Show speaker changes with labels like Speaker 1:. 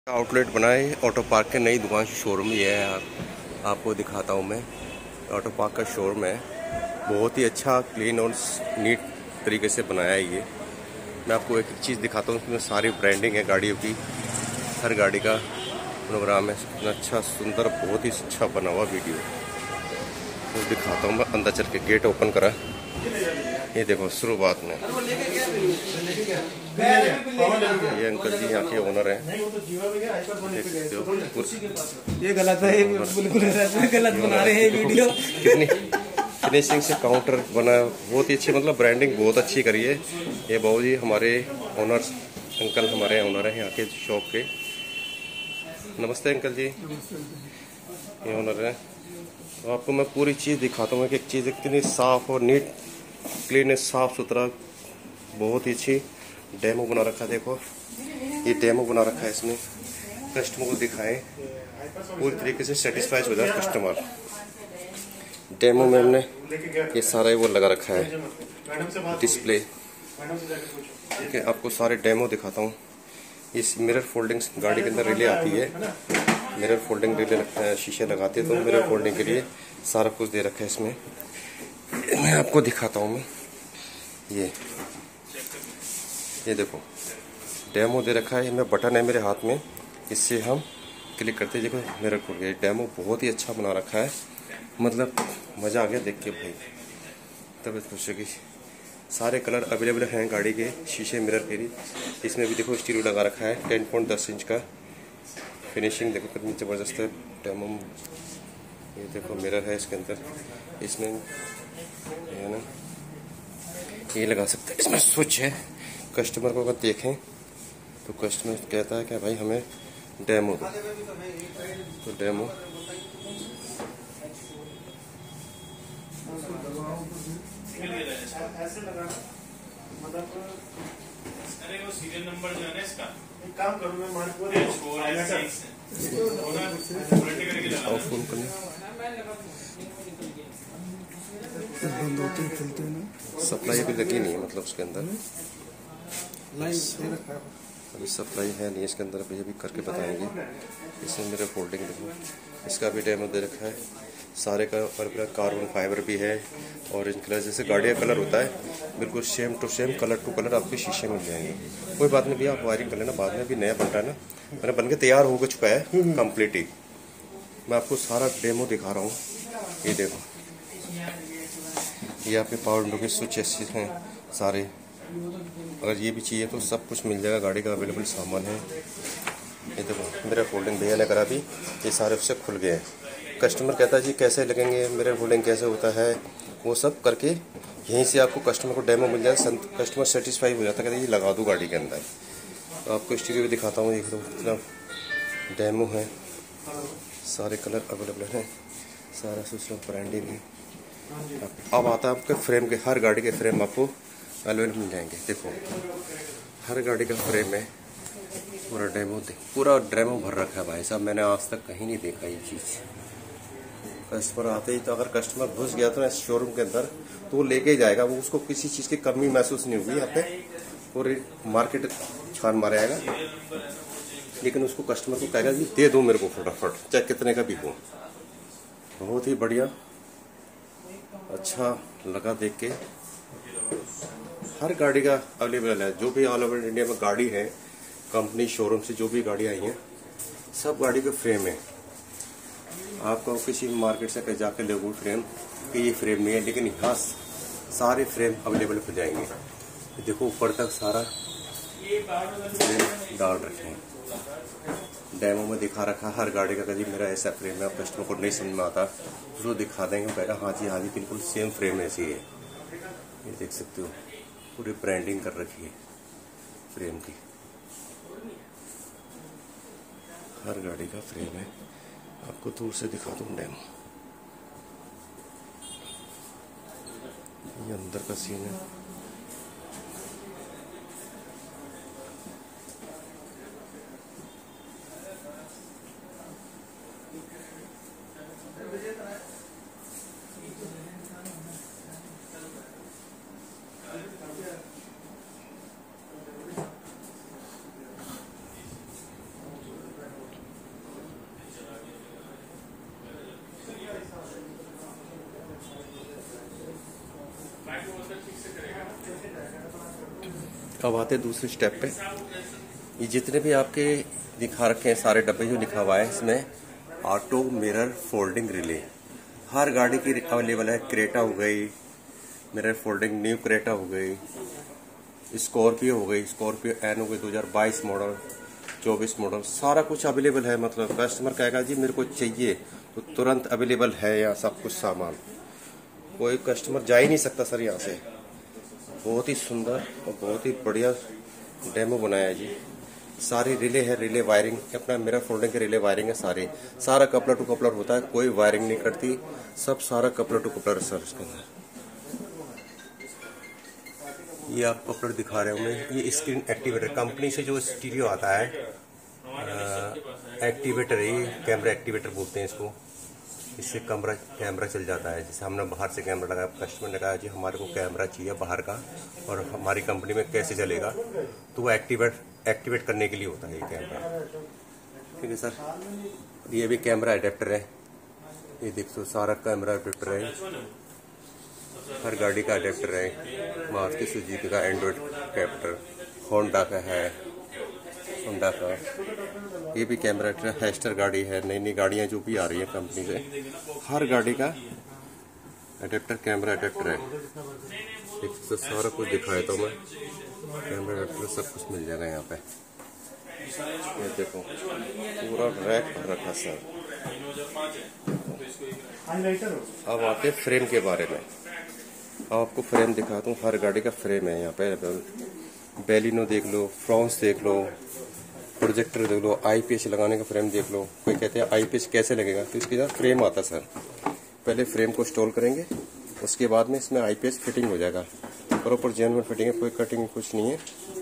Speaker 1: Outlet बनाए auto park के, नई दुकान की शोरूम ही है। आपको दिखाता हूँ मैं। ऑटो पार्क का शोरूम है, बहुत ही अच्छा क्लीन और नीट तरीके से बनाया है ये। मैं आपको एक चीज़ दिखाता हूँ, इसमें सारी ब्रांडिंग है गाड़ियों की, हर गाड़ी का प्रोग्राम है। इतना अच्छा सुंदर बहुत ही अच्छा बना हुआ वीडियो तो दिखाता हूँ मैं। अंदर चल के गेट ओपन करा, ये देखो शुरुआत में ये अंकल जी यहाँ के ओनर हैं।
Speaker 2: ये गलत है, बिल्कुल गलत बना रहे हैं वीडियो।
Speaker 1: कितनी फिनिशिंग से काउंटर बना, बहुत ही अच्छी, मतलब ब्रांडिंग बहुत अच्छी करी है। ये बाबू जी हमारे ओनर्स, अंकल हमारे ओनर हैं यहाँ के शॉप के। नमस्ते अंकल जी, ये ओनर है। तो आपको मैं पूरी चीज़ दिखाता हूँ कि एक चीज़ कितनी साफ और नीट क्लीन है, साफ सुथरा, बहुत ही अच्छी डेमो बना रखा है। देखो ये डेमो बना रखा है, इसमें कस्टमर को दिखाएं, पूरी तरीके से सेटिस्फाइड हो जाए कस्टमर। डेमो में हमने ये सारा वो लगा रखा है डिस्प्ले। ठीक है, आपको सारे डेमो दिखाता हूँ। इस मिरर फोल्डिंग गाड़ी के अंदर रिले आती है, मिरर फोल्डिंग रिले शीशे लगाते हैं, तो मिरर फोल्डिंग के लिए सारा कुछ दे रखा है इसमें। मैं आपको दिखाता हूँ मैं, ये देखो डेमो दे रखा है। मैं बटन है मेरे हाथ में, इससे हम क्लिक करते हैं, देखो मिरर खुल गया। डेमो बहुत ही अच्छा बना रखा है, मतलब मज़ा आ गया देख के भाई, तबीयत खुश होगी। सारे कलर अवेलेबल हैं गाड़ी के, शीशे मिरर के भी। इसमें भी देखो स्टीरियो लगा रखा है, 10.10 इंच का। फिनिशिंग देखो कितनी ज़बरदस्त है डेमो। ये देखो मिरर है इसके अंदर, इसमें है ना ये लगा सकते हैं। इसमें स्विच है, कस्टमर को अगर देखें तो कस्टमर कहता है कि भाई हमें डेमो दो, तो डेमो
Speaker 2: ऐसे लगाना, मतलब अरे वो सीरियल नंबर जो है ना इसका, एक काम करो मैं मार्क
Speaker 1: फोन करने
Speaker 2: बंद होते खुलते ना,
Speaker 1: सप्लाई भी लगी नहीं है, मतलब उसके अंदर
Speaker 2: लाइन दे रखा है।
Speaker 1: अभी सप्लाई है नहीं इसके अंदर, अभी अभी करके बताएंगे। इसमें मेरे फोल्डिंग देखो, इसका भी डेमो दे रखा है सारे का। और कार्बन फाइबर भी है, ऑरेंज कलर, जैसे गाड़ी का कलर होता है बिल्कुल same to same, colour to colour आपके शीशे मिल जाएंगे। कोई बात नहीं भैया, आप वायरिंग कर लेना, बाद में भी नया बन रहा है ना, मैंने बन के तैयार हो चुका है कंप्लीट ही। मैं आपको सारा डेमो दिखा रहा हूँ। ये देखो ये आपके पावर विंडो के स्विच ऐसे हैं सारे। अगर ये भी चाहिए तो सब कुछ मिल जाएगा, गाड़ी का अवेलेबल सामान है। ये देखो मेरा फोल्डिंग भैया ने करा भी, ये सारे उससे खुल गए हैं। कस्टमर कहता है जी कैसे लगेंगे, मेरा फोल्डिंग कैसे होता है, वो सब करके यहीं से आपको कस्टमर को डेमो मिल जाए। कस्टमर सेटिस्फाई हो जाता है, कहते हैं ये लगा दूँ गाड़ी के अंदर। तो आपको स्टीरियो भी दिखाता हूँ, देख लो कितना डेमो है, सारे कलर अवेलेबल हैं, सारा सिस्टम ब्रांडिंग है। अब आता है आपके फ्रेम के, हर गाड़ी के फ्रेम आपको अवेलेबल मिल जाएंगे। देखो हर गाड़ी का फ्रेम है, पूरा डेमो पूरा डेमो भर रखा है भाई साहब। मैंने आज तक कहीं नहीं देखा ये चीज़। कस्टमर आते ही, तो अगर कस्टमर घुस गया तो इस शोरूम के अंदर तो वो लेके जाएगा, वो उसको किसी चीज़ की कमी महसूस नहीं होगी। यहाँ पे पूरी मार्केट छान मारे आएगा, लेकिन उसको कस्टमर को कहेगा जी दे दो मेरे को फटाफट, चाहे कितने का भी हो। बहुत ही बढ़िया, अच्छा लगा देख के। हर गाड़ी का अवेलेबल है, जो भी ऑल ओवर इंडिया में गाड़ी है, कंपनी शोरूम से जो भी गाड़ी आई हैं, सब गाड़ी का फ्रेम है। आपको किसी मार्केट से कहीं जाके लोगों फ्रेम कि ये फ्रेम नहीं है, लेकिन यहाँ सारे फ्रेम अवेलेबल हो जाएंगे। देखो ऊपर तक सारा फ्रेम डाल रखे हैं, डेमो में दिखा रखा हर गाड़ी का। कभी मेरा ऐसा फ्रेम है, कस्टमर को नहीं समझ में आता उसको दिखा देंगे, वो कहेगा हाँ जी बिल्कुल सेम फ्रेम ऐसी है। ये देख सकते हो पूरी ब्रांडिंग कर रखी है फ्रेम की, हर गाड़ी का फ्रेम है। आपको दूर से दिखा दूँ डेमो, ये अंदर का सीन है। अब आते हैं दूसरे स्टेप पे। ये जितने भी आपके दिखा रखे हैं सारे डब्बे जो लिखा हुआ है, इसमें ऑटो मिरर फोल्डिंग रिले हर गाड़ी की अवेलेबल है। क्रेटा हो गई, मिरर फोल्डिंग न्यू क्रेटा हो गई, स्कॉर्पियो हो गई, स्कॉर्पियो एन हो गई 2022 मॉडल, 24 मॉडल, सारा कुछ अवेलेबल है। मतलब कस्टमर कहेगा जी मेरे को चाहिए तो तुरंत अवेलेबल है यहाँ सब कुछ सामान। कोई कस्टमर जा ही नहीं सकता सर यहाँ से। बहुत ही सुंदर और बहुत ही बढ़िया डेमो बनाया है जी। सारी रिले है, रिले वायरिंग अपना मिरर फोल्डिंग के रिले वायरिंग है सारी। सारा कपलर टू कपलर होता है, कोई वायरिंग नहीं करती, सब सारा कपलर टू कपलर है सर इसके अंदर। ये आप कपलर दिखा रहे होंगे, ये स्क्रीन एक्टिवेटर कंपनी से जो स्टीरियो आता है, एक्टिवेटर है, ये कैमरा एक्टिवेटर बोलते हैं इसको। इससे कैमरा चल जाता है। जैसे हमने बाहर से कैमरा लगाया, कस्टमर ने कहा जी हमारे को कैमरा चाहिए बाहर का और हमारी कंपनी में कैसे चलेगा, तो वो एक्टिवेट करने के लिए होता है ये कैमरा। ठीक है सर। ये भी कैमरा अडेप्टर है, ये देख दो सारा कैमरा अडेप्टर है, हर गाड़ी का अडेप्टर है। मारुति सुजुकी का एंड्रॉइड कैप्टर, होंडा का है, होंडा का ये भी कैमरा हेस्टर गाड़ी है। नई नई गाड़ियाँ जो भी आ रही है कंपनी से, हर गाड़ी का अडेप्टर कैमरा अडेप्टर है। एक तो सारा कुछ दिखाया तो मैं, कैमरा अडेप्टर सब कुछ मिल जाएगा यहाँ पे। ये देखो पूरा रैक भर रखा सर। अब आते हैं फ्रेम के बारे में। आपको फ्रेम दिखाता हूँ, हर गाड़ी का फ्रेम है यहाँ पे। बेलिनो देख लो, फ्रांस देख लो, प्रोजेक्टर देख लो, आईपीएस लगाने का फ्रेम देख लो। कोई कहते हैं आईपीएस कैसे लगेगा, तो इसके साथ फ्रेम आता है सर। पहले फ्रेम को इंस्टॉल करेंगे, उसके बाद में इसमें आईपीएस फिटिंग हो जाएगा। प्रॉपर जेन्युइन फिटिंग है, कोई कटिंग कुछ नहीं है।